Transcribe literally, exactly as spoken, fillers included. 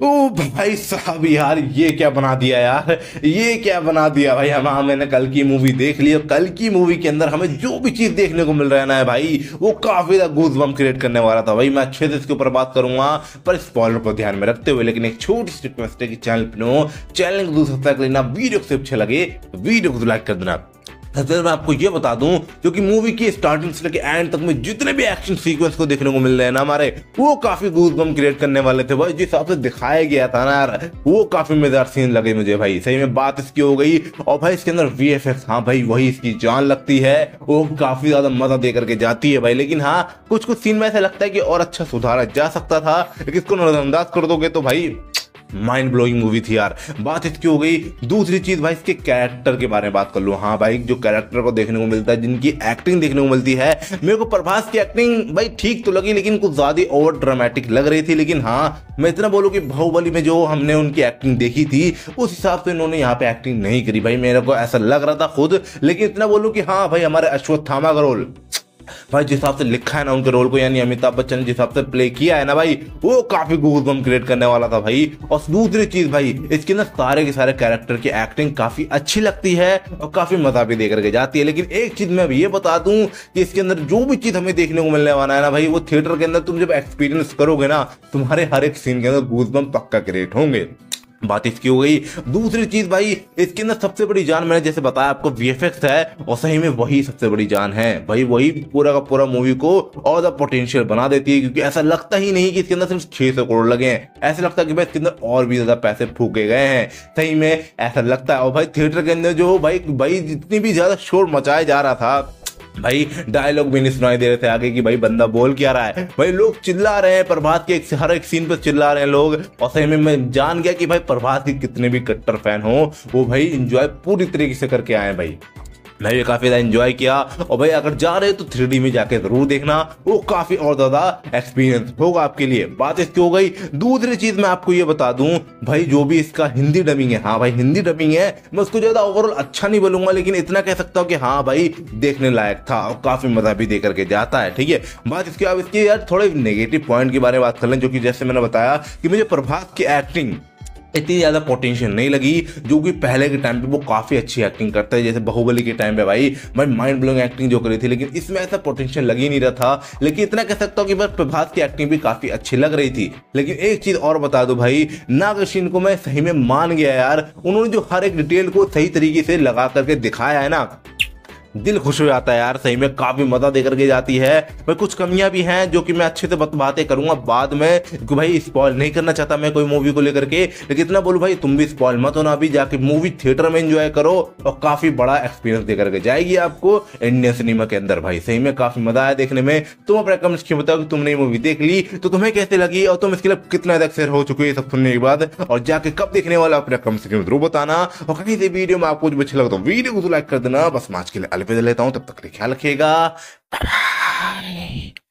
ओ भाई साहब यार, ये क्या बना दिया यार, ये क्या बना दिया भाई। हम हाँ, मैंने कल की मूवी देख ली और कल की मूवी के अंदर हमें जो भी चीज देखने को मिल रहा है ना है भाई, वो काफी ज्यादा गूज़बम्प क्रिएट करने वाला था भाई। मैं अच्छे से इसके ऊपर बात करूंगा पर स्पॉइलर को ध्यान में रखते हुए, लेकिन एक छोटी सी रिक्वेस्ट है कि चैनल पर चैनल को सब्सक्राइब कर लेना, वीडियो से अच्छे लगे वीडियो को लाइक कर देना। मैं आपको ये बता दूं, क्योंकि मूवी की स्टार्टिंग से लेकर एंड तक में जितने भी एक्शन सीक्वेंस को देखने को मिल रहे हैं ना हमारे, वो काफी गूज़बम्प क्रिएट करने वाले थे भाई। जिस हिसाब से दिखाया गया था ना यार, वो काफी मजेदार सीन लगे मुझे भाई। सही में बात इसकी हो गई। और भाई इसके अंदर वीएफएक्स, हाँ भाई वही इसकी जान लगती है, वो काफी ज्यादा मजा दे करके जाती है भाई। लेकिन हाँ, कुछ कुछ सीन में ऐसा लगता है कि और अच्छा सुधारा जा सकता था, लेकिन इसको नजरअंदाज कर दोगे तो भाई माइंड ब्लोइंग मूवी थी यार। बात इसकी हो गई। दूसरी चीज भाई, इसके कैरेक्टर के बारे में बात कर लो। हाँ भाई, जो कैरेक्टर को देखने को मिलता है, जिनकी एक्टिंग देखने को मिलती है, मेरे को प्रभास की एक्टिंग भाई ठीक तो लगी, लेकिन कुछ ज्यादा ओवर ड्रामेटिक लग रही थी। लेकिन हाँ, मैं इतना बोलूं कि बाहुबली में जो हमने उनकी एक्टिंग देखी थी, उस हिसाब से इन्होंने यहाँ पे एक्टिंग नहीं करी भाई, मेरे को ऐसा लग रहा था खुद। लेकिन इतना बोलूं कि हाँ भाई, हमारे अश्वत्थामा का रोल भाई जिस हिसाब से लिखा है ना उनके रोल को, यानी अमिताभ बच्चन ने जिस हिसाब से प्ले किया है ना भाई, वो काफी गूज़बम्प क्रिएट करने वाला था भाई। और दूसरी चीज भाई, इसके ना सारे के सारे कैरेक्टर की एक्टिंग काफी अच्छी लगती है और काफी मजा भी दे करके जाती है। लेकिन एक चीज मैं ये बता दूं कि इसके अंदर जो भी चीज हमें देखने को मिलने वाला है ना भाई, वो थिएटर के अंदर तुम जब एक्सपीरियंस करोगे ना, तुम्हारे हर एक सीन के अंदर गूज़बम्प पक्का क्रिएट होंगे। बात इसकी हो गई। दूसरी चीज भाई, इसके अंदर सबसे बड़ी जान मैंने जैसे बताया आपको वीएफएक्स है, और सही में वही सबसे बड़ी जान है भाई। वही पूरा का पूरा मूवी को और ज्यादा पोटेंशियल बना देती है, क्योंकि ऐसा लगता ही नहीं कि इसके अंदर सिर्फ छह सौ करोड़ लगे हैं। ऐसा लगता है कि भाई इसके अंदर और भी ज्यादा पैसे फूके गए हैं, सही में ऐसा लगता है। और भाई थिएटर के अंदर जो भाई भाई जितनी भी ज्यादा शोर मचाया जा रहा था भाई, डायलॉग भी नहीं सुनाई दे रहे थे आगे कि भाई बंदा बोल क्या रहा है भाई। लोग चिल्ला रहे हैं प्रभास के, एक हर एक सीन पर चिल्ला रहे हैं लोग। और सही में मैं जान गया कि भाई प्रभास के कितने भी कट्टर फैन हो, वो भाई एंजॉय पूरी तरीके से करके आए भाई। मैं भी काफी ज्यादा एंजॉय किया। और भाई अगर जा रहे हो तो थ्री डी में जाके जरूर देखना, वो काफी और ज्यादा एक्सपीरियंस होगा आपके लिए। बात इसकी हो गई। दूसरी चीज मैं आपको ये बता दूं भाई, जो भी इसका हिंदी डबिंग है, हाँ भाई हिंदी डबिंग है, मैं उसको ज्यादा ओवरऑल अच्छा नहीं बोलूंगा, लेकिन इतना कह सकता हूँ कि हाँ भाई देखने लायक था और काफी मजा भी दे करके जाता है, ठीक है। बात इसके अब इसके यार थोड़े नेगेटिव पॉइंट के बारे में बात कर लें, जो कि जैसे मैंने बताया कि मुझे प्रभास की एक्टिंग इतनी ज्यादा पोटेंशियल नहीं लगी, जो कि पहले के टाइम पे वो काफी अच्छी एक्टिंग करता है। जैसे बाहुबली के टाइम पे भाई भाई माइंड ब्लोइंग एक्टिंग जो करी थी, लेकिन इसमें ऐसा पोटेंशियल लग ही नहीं रहा था। लेकिन इतना कह सकता हूँ कि बस प्रभास की एक्टिंग भी काफी अच्छी लग रही थी। लेकिन एक चीज और बता दो भाई, नाग अश्विन को मैं सही में मान गया यार। उन्होंने जो हर एक डिटेल को सही तरीके से लगा करके दिखाया है ना, दिल खुश हो जाता है यार। सही में काफी मजा दे करके जाती है भाई। कुछ कमियां भी हैं जो कि मैं अच्छे से बातें करूंगा बाद में, क्योंकि भाई स्पॉइल नहीं करना चाहता मैं कोई मूवी को लेकर के। लेकिन इतना बोलूं भाई, तुम भी स्पॉइल मत होना, अभी जाके मूवी थिएटर में एंजॉय करो और काफी बड़ा एक्सपीरियंस दे करके जाएगी आपको इंडियन सिनेमा के अंदर भाई। सही में काफी मजा आया देखने में। तुम अपने कमेंट्स में बताओ कि तुमने मूवी देख ली तो तुम्हें कैसे लगी, और तुम इसके लिए कितना ज्यादा शेयर हो चुके हैं सब सुनने के बाद, और जाके कब देखने वाला अपने कमेंट्स में जरूर बताना। और कहीं से वीडियो में आपको कुछ अच्छा लगा तो वीडियो को लाइक कर देना। बस आज के लिए अलविदा लेता हूं, तब तक ख्याल रखिएगा। Bye bye.